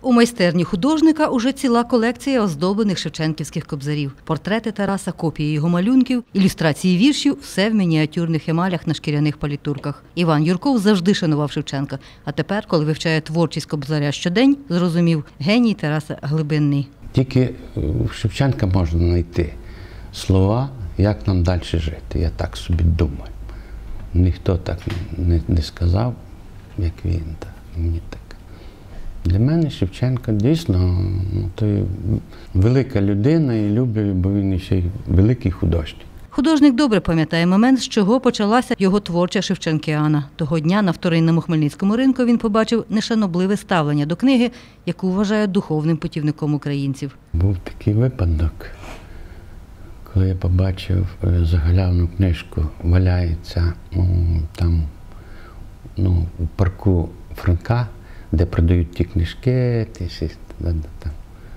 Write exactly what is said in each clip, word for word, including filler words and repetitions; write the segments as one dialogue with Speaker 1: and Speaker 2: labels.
Speaker 1: У майстерні художника уже ціла колекція оздоблених шевченківських кобзарів. Портрети Тараса, копії його малюнків, ілюстрації віршів – все в мініатюрних емалях на шкіряних палітурках. Іван Юрков завжди шанував Шевченка. А тепер, коли вивчає творчість кобзаря щодень, зрозумів – геній Тараса глибинний.
Speaker 2: Тільки в Шевченка можна знайти слова, як нам далі жити. Я так собі думаю. Ніхто так не, не сказав, як він. Так, мені так. Для мене Шевченко дійсно ну, то велика людина і люблю, бо він ще й великий художник.
Speaker 1: Художник добре пам'ятає момент, з чого почалася його творча шевченкіана. Того дня на вторинному Хмельницькому ринку він побачив нешанобливе ставлення до книги, яку вважає духовним путівником українців.
Speaker 2: Був такий випадок, коли я побачив загалявну книжку, валяється там ну, у парку Франка, де продають ті книжки, ті всі, там.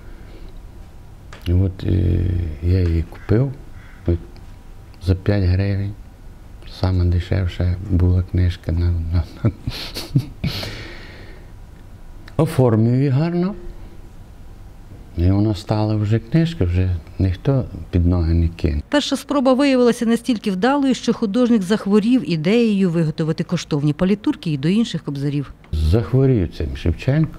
Speaker 2: І от е, я її купив за п'ять гривень. Саме дешевша була книжка. На, на, на. Оформив її гарно. І вона стала вже книжка, вже ніхто під ноги не кине.
Speaker 1: Перша спроба виявилася настільки вдалою, що художник захворів ідеєю виготовити коштовні палітурки і до інших кобзарів.
Speaker 2: Захворів цим Шевченко.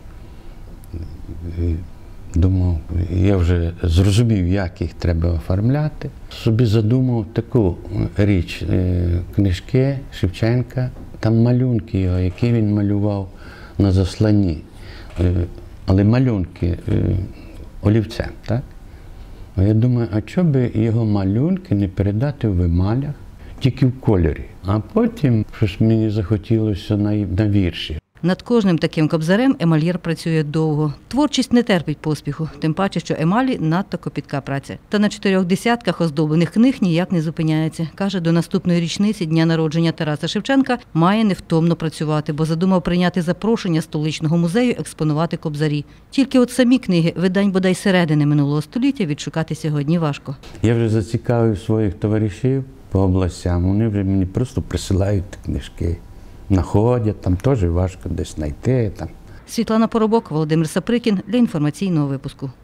Speaker 2: Думав, я вже зрозумів, як їх треба оформляти. Собі задумав таку річ, книжки Шевченка, там малюнки його, які він малював на засланні. Але малюнки олівцем, так? Я думаю, а чого би його малюнки не передати в емалях, тільки в кольорі. А потім щось мені захотілося на, на вірші.
Speaker 1: Над кожним таким кобзарем емальєр працює довго. Творчість не терпить поспіху, тим паче, що емалі – надто копітка праця. Та на чотирьох десятках оздоблених книг ніяк не зупиняється. Каже, до наступної річниці дня народження Тараса Шевченка має невтомно працювати, бо задумав прийняти запрошення столичного музею експонувати кобзарі. Тільки от самі книги видань бодай середини минулого століття відшукати сьогодні важко.
Speaker 2: Я вже зацікавив своїх товаришів по областям, вони вже мені просто присилають книжки. Находять, там теж важко десь знайти. Там.
Speaker 1: Світлана Поробок, Володимир Саприкін для інформаційного випуску.